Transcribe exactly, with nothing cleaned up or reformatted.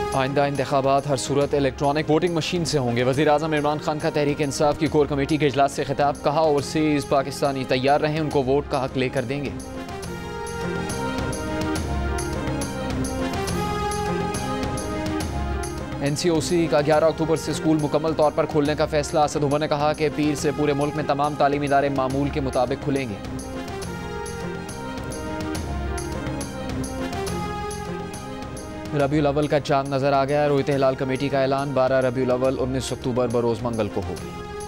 आइंदा इंतखाबात हर सूरत इलेक्ट्रॉनिक वोटिंग मशीन से होंगे। वज़ीर आज़म इमरान खान का तहरीक इंसाफ की कोर कमेटी के इजलास से खिताब, कहा ओवरसीज़ पाकिस्तानी तैयार रहें, उनको वोट का हक लेकर देंगे। एन सी ओ सी का ग्यारह अक्टूबर से स्कूल मुकम्मल तौर पर खोलने का फैसला। असद उमर ने कहा कि पीर से पूरे मुल्क में तमाम तालीमी इदारे मामूल के मुताबिक खुलेंगे। रबीउल अव्वल का चांद नजर आ गया। रोहित हिलाल कमेटी का ऐलान, बारह रबीउल अव्वल उन्नीस अक्टूबर बरोज मंगल को होगी।